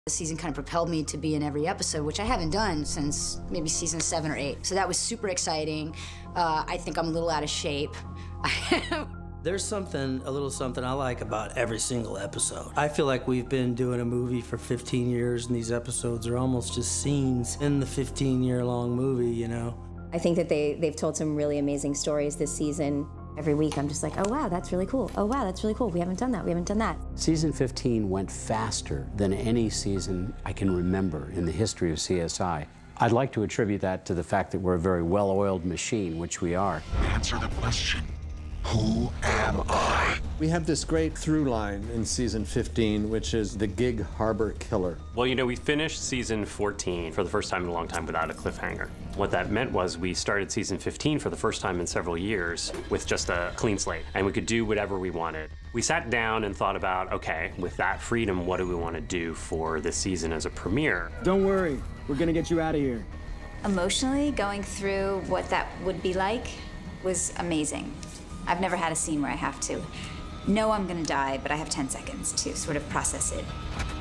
The season kind of propelled me to be in every episode, which I haven't done since maybe season 7 or 8. So that was super exciting. I think I'm a little out of shape. There's a little something I like about every single episode. I feel like we've been doing a movie for 15 years, and these episodes are almost just scenes in the 15-year-long movie, you know? I think that they've told some really amazing stories this season. Every week I'm just like, oh wow, that's really cool. Oh wow, that's really cool. We haven't done that, we haven't done that. Season 15 went faster than any season I can remember in the history of CSI. I'd like to attribute that to the fact that we're a very well-oiled machine, which we are. Answer the question. Who am I? We have this great through line in season 15, which is the Gig Harbor Killer. Well, you know, we finished season 14 for the first time in a long time without a cliffhanger. What that meant was we started season 15 for the first time in several years with just a clean slate, and we could do whatever we wanted. We sat down and thought about, okay, with that freedom, what do we want to do for this season as a premiere? Don't worry, we're gonna get you out of here. Emotionally, going through what that would be like was amazing. I've never had a scene where I have to know I'm gonna die, but I have 10 seconds to sort of process it.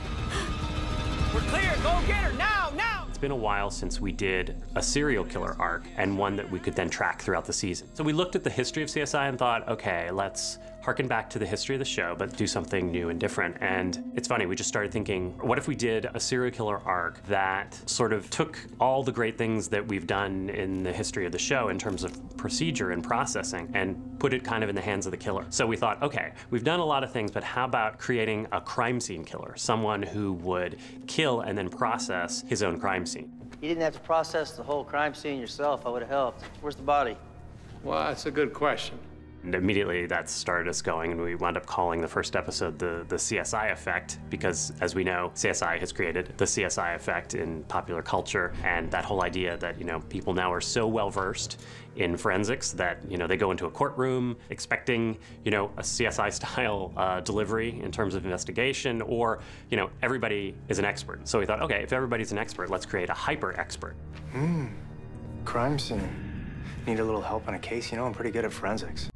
We're clear, go get her, now, now! It's been a while since we did a serial killer arc, and one that we could then track throughout the season. So we looked at the history of CSI and thought, okay, let's harken back to the history of the show, but do something new and different. And it's funny, we just started thinking, what if we did a serial killer arc that sort of took all the great things that we've done in the history of the show in terms of procedure and processing and put it kind of in the hands of the killer. So we thought, okay, we've done a lot of things, but how about creating a crime scene killer? Someone who would kill and then process his own crime scene. You didn't have to process the whole crime scene yourself. I would have helped. Where's the body? Well, that's a good question. And immediately that started us going, and we wound up calling the first episode the CSI effect, because as we know, CSI has created the CSI effect in popular culture, and that whole idea that, you know, people now are so well versed in forensics that, you know, they go into a courtroom expecting, you know, a CSI style delivery in terms of investigation, or, you know, everybody is an expert. So we thought, okay, if everybody's an expert, let's create a hyper expert. Crime scene. Need a little help on a case? You know, I'm pretty good at forensics.